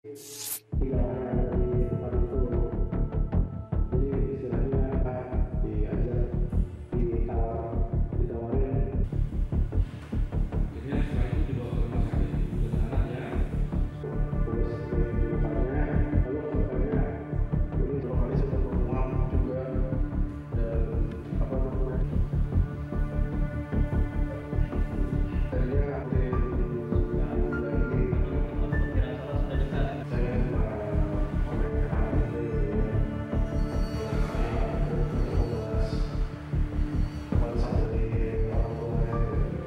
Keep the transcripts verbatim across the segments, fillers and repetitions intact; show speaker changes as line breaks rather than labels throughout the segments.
Tidak ada di tempat itu. Jadi istilahnya diajak, ditawar, ditawarin.
Akhirnya setelah itu dibawa ke rumah sakit untuk anak ya.
Terus dibukanya, lalu katanya ini dua kali sempat menguap juga dan apa namanya? Akhirnya di lagi saya menyampaikan ini teman saya dari orang tua.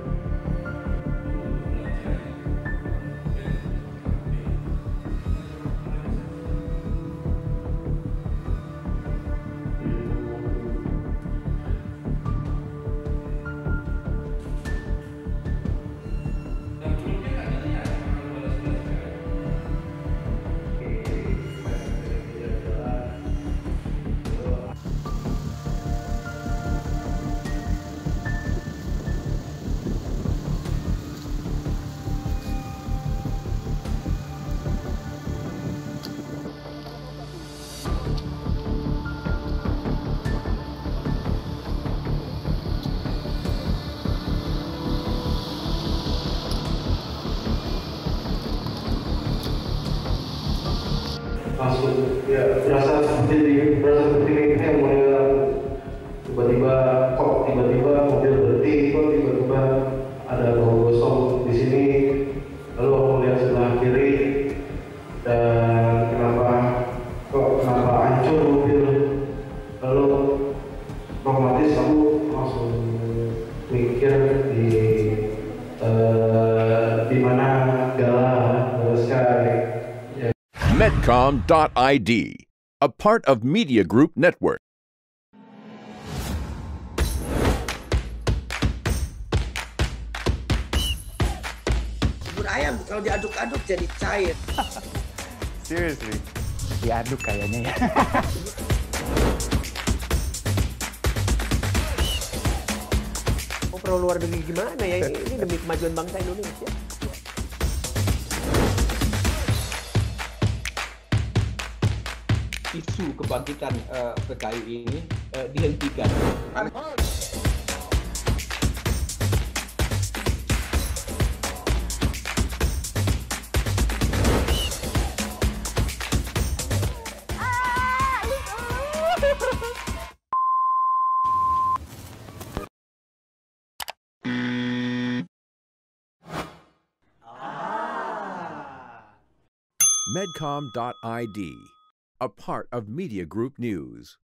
Langsung ya berasa seperti berasa seperti ini yang mulai tiba-tiba kok tiba-tiba mobil berhenti, kok tiba-tiba ada bau gosong di sini, lalu aku lihat sebelah kiri dan kenapa kok kenapa hancur mobil, lalu otomatis aku langsung mikir di uh, di mana Gala Gala Sky.
Medcom dot I D, a part of Media Group Network.
Bubur ayam kalau diaduk-aduk jadi cair.
Seriously? Diaduk kayaknya ya.
Mau perlu luar negeri gimana ya? Ini, ini demi kemajuan bangsa Indonesia.
Isu kebangkitan uh, P K I ini uh, dihentikan.
Medcom dot I D, a part of Media Group News.